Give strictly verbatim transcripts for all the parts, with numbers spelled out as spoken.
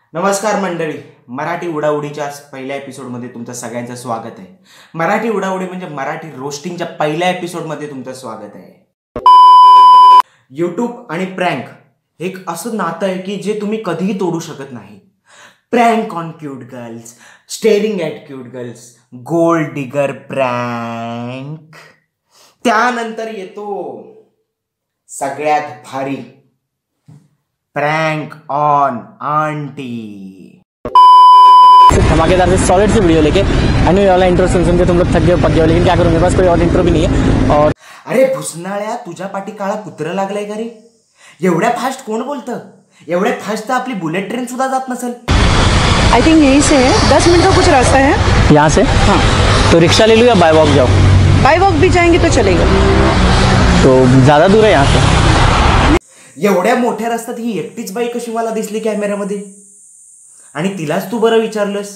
नमस्कार मंडळी, मराठी उडाउडीच्या पहिल्या एपिसोडमध्ये तुमचं सगळ्यांचं स्वागत आहे. मराठी उडाउडी म्हणजे मराठी रोस्टिंगच्या पहिल्या एपिसोडमध्ये तुमचं स्वागत आहे. यूट्यूब आणि प्रँक हे एक असं नातं आहे की जे तुम्ही कधीही तोडू शकत नाही. Prank on cute girls, staring at cute girls, gold digger prank. त्यानंतर येतो सगळ्यात भारी प्रैंक ऑन आंटी. धमाकेदार से सॉलिड सी वीडियो लेके अन्य वाला इंट्रो सुन सुन के तुम लोग थक गए पक गए, लेकिन क्या करूँ, मेरे पास कोई और इंट्रो भी नहीं है. और अरे भुसनाळ्या, तुझ्या पाठी काळा कुत्र लागलाय का रे? एवढ्या फास्ट कोण बोलतं? एवढ्या फास्ट तर आपली बुलेट ट्रेन सुद्धा जात नसेल. आई थिंक यहीं से है, दस मिनट का कुछ रास्ता है यहाँ से. हाँ, तो रिक्शा ले लूँ या बाय वॉक जाओ? बाय वॉक भी जाएंगे तो चलेगा. तो ज़्यादा दूर है यहाँ से? एवढ्या मोठ्या रस्त्यात ही एकटीच बाई कशी मला दिसली कॅमेऱ्यामध्ये? आणि तिलाच तू बरं विचारलंस?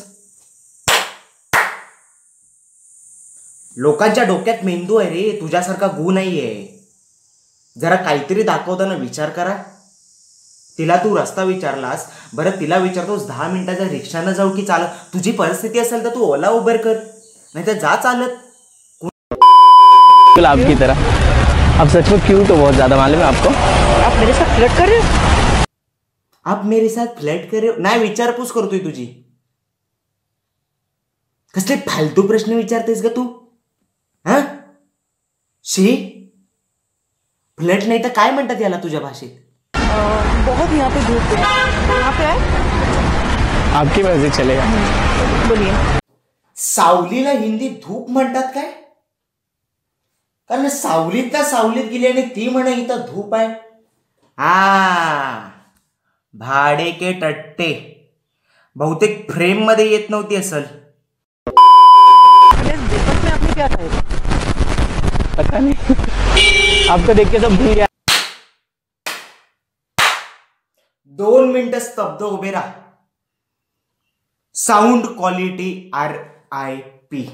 लोकांच्या डोक्यात मेंदू आहे रे, तुझ्यासारखा गु नाहीये. जरा काहीतरी दाखवताना विचार करा. तिला तू रस्ता विचारलास, बरं तिला विचारतोस दहा मिनिटाच्या रिक्षानं जाऊ की चालत? तुझी परिस्थिती असेल तर तू ओला उबर कर, नाही तर जा चालत. आपकी तरह आप सच में क्यूट हो बहुत ज्यादा, मालूम है आपको? आप मेरे साथ फ्लर्ट कर रहे हो? आप मेरे साथ फ्लर्ट कर रहे हो? नाही, विचारपूस करतोय तुझी. कसले फालतू प्रश्न विचारतेस ग तू? हा शी, फ्लर्ट नाही तर काय म्हणतात याला तुझ्या भाषेत? बहुत यहाँ पे धूप है. यहाँ पे है? आपकी मर्जी, चलेगा. बोलिए. सावलीला हिंदीत धूप म्हणतात काय? कारण सावलीत ना सावलीत गेली आणि ती म्हणे इथं धूप आहे. हा, भाडे के टट्टे. बहुतेक फ्रेम मध्ये येत नव्हती असल. दीपक में आपने क्या खाया? पता नहीं, आपको देख के सब भूल गया. दोन मिनिटं स्तब्ध उभे राहा. Sound quality R I P.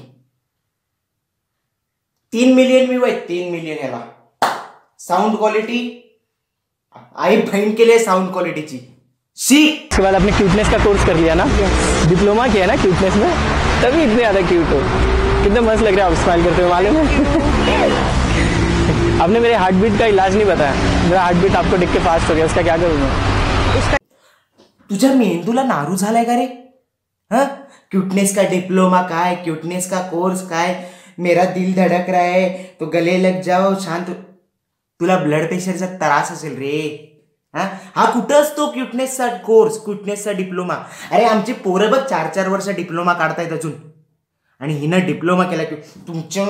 तीन मिलियन व्ह्यू आहेत, तीन मिलियन याला. साउंड क्वालिटी आई बहन के लिए साउंड क्वालिटीची सीख. उसके बाद आपने क्यूटनेस का कोर्स कर लिया ना, डिप्लोमा किया ना क्यूटनेस में, तभी इतने ज्यादा क्यूट हो. कितना मस्त लग रहा है आप स्माइल करते हुए, मालूम है? आपने मेरे हार्ट बीट का इलाज नहीं बताया. मेरा हार्ट बीट आपको देख के फास्ट हो गया, उसका क्या करूँ मैं? तुझ्या मेंदूला नारू झालाय का रे? हा, क्यूटनेस का डिप्लोमा काय, क्यूटनेस का कोर्स काय, मेरा दिल धडक रहा है तो गले लग जाओ शांत. तुला ब्लड प्रेशरचा त्रास असेल रे. हा हा कुठं असतो क्यूटनेसचा कोर्स, क्यूटनेसचा डिप्लोमा? अरे आमची पोरं बघ चार चार वर्ष डिप्लोमा काढतायत अजून, आणि हिनं डिप्लोमा केला की तुमच्या.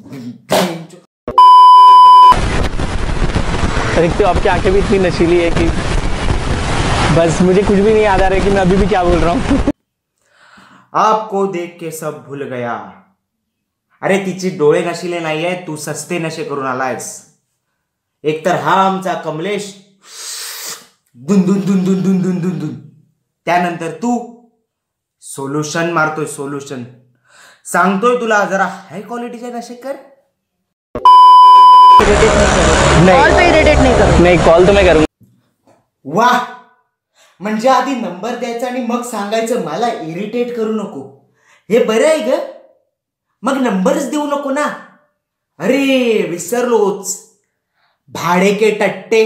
एक तो आपकी आंखें भी इतनी नशीली है कि बस मुझे कुछ भी नहीं याद आ रहा है कि मैं अभी भी क्या बोल रहा हूँ. आपको देख के सब भूल गया. अरे तिचे डोळे नशिले नाही आहेत, तू सस्ते नशे करून आलायस. एकतर हा आमचा कमलेश दुन दुन दुन दुन दुन दुन दुन दुन, त्यानंतर तू सोल्युशन मारतोय. सोल्युशन सांगतोय तुला जरा हाय क्वालिटीचे नशे कर. कॉल पे इरिटेट नहीं करो. नहीं, कॉल तो मैं करूँगा. वाह, म्हणजे आधी नंबर द्यायचा आणि मग सांगायचं मला इरिटेट करू नको. हे बरं आहे ग. मग नंबरच देऊ नको ना. अरे विसरलोच, भाडे के टट्टे.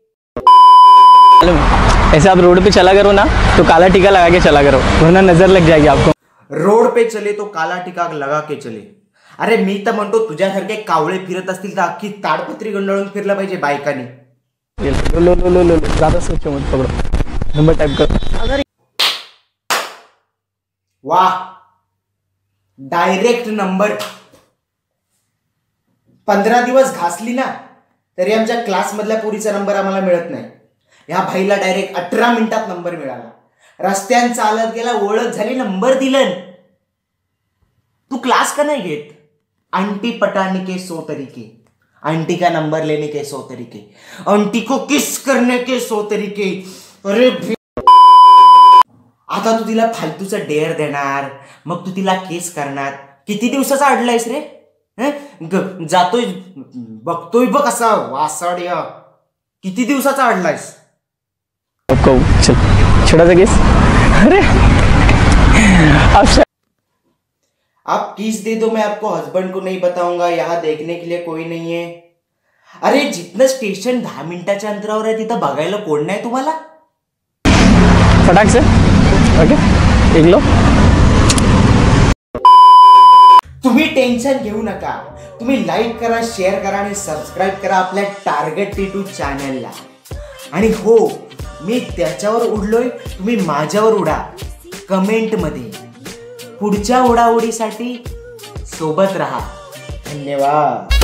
ऐसे आप रोड पे चला करो ना तो काला टीका लगा के चला करो, वरना नजर लग जाएगी आपको. रोड पे चले तो काला टिका लगा के चले. अरे मी तर म्हणतो तुझ्यासारखे कावळे फिरत असतील तर अख्खी ताडपत्री गंडाळून फिरला पाहिजे बायकाने. लो लो लो लो लो ज्यादा सोचो मत, पकड़ो नंबर टाइप करो. अगर वाह, डायरेक्ट नंबर. पंधरा दिवस घासली ना तरी आमच्या क्लास मधल्या पोरीचा नंबर आम्हाला मिळत नाही. या भाईला डायरेक्ट अठरा मिनिटात नंबर मिळाला. रस्त्यान चालत गेला, ओळख झाली, नंबर दिलन. तू क्लास का नाही घेत? आंटी पटाने के सौ तरीके, आंटी का नंबर लेने के सौ तरीके, आंटी को किस करने के सौ तरीके. अरे आता तू तिला फालतूचा डेअर देणार, मग तू तिला केस करणार. किती दिवसाचा अडलायस रे? जातोय बघतोय बघ असा वासाड्या. किती दिवसाचा अडलायस? आपको छोटा सा केस अरे अब आप किस दे दो, मैं आपको हस्बैंड को नहीं बताऊंगा, यहाँ देखने के लिए कोई नहीं है. अरे जिथनं स्टेशन दहा मिनिटाच्या अंतरावर आहे तिथं बघायला कोण नाही तुम्हाला. फटाक से ओके एक लो. तुम्ही टेन्शन घेऊ नका, तुम्ही लाईक करा, शेअर करा आणि सबस्क्राईब करा आपल्या टार्गेट टी टू चॅनलला. आणि हो, मी त्याच्यावर उडलोय, तुम्ही माझ्यावर उडा कमेंटमध्ये. पुढच्या उडाउडीसाठी सोबत राहा. धन्यवाद.